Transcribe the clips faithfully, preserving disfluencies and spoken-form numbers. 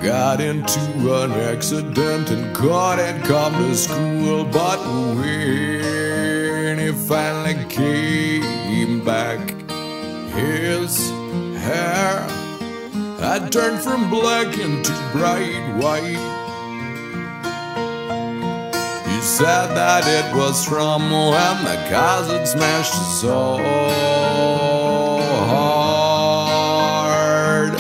got into an accident and couldn't come to school. But when he finally came back, his hair had turned from black into bright white. He said that it was from when the cars had smashed so hard.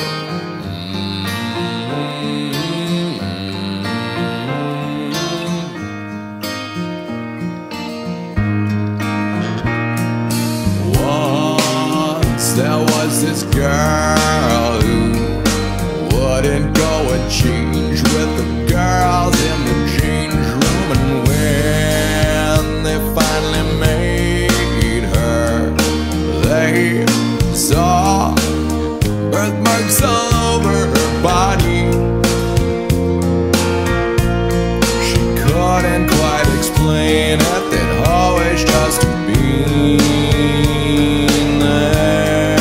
Once there was this girl who wouldn't go and change with the girls in the change room, and when they finally made her, they saw birthmarks all over her body. She couldn't quite explain it, they'd always just been there.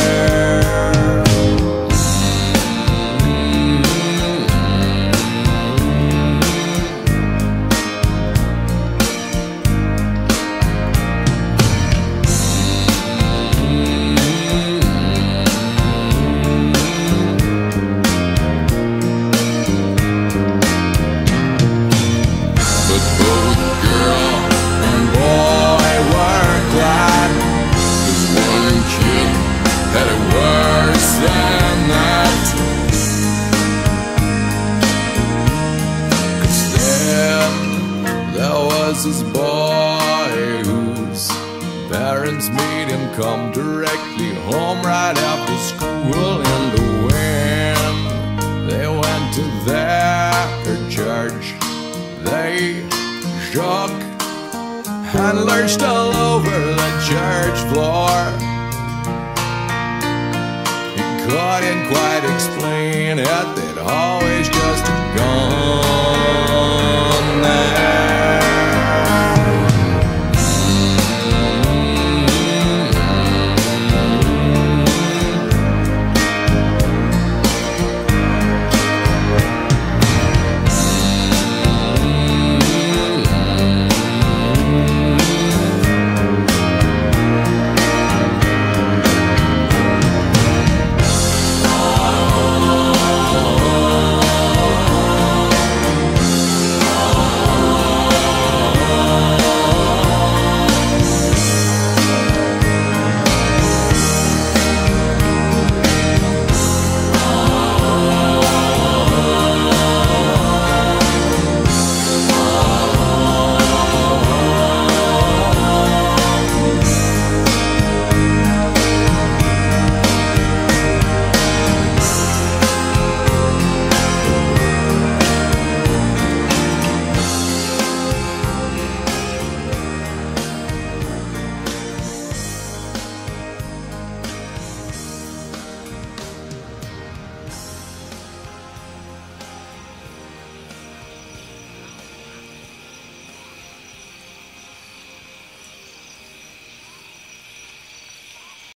This boy whose parents made him come directly home right after school, and when they went to their church, they shook and lurched all over the church floor.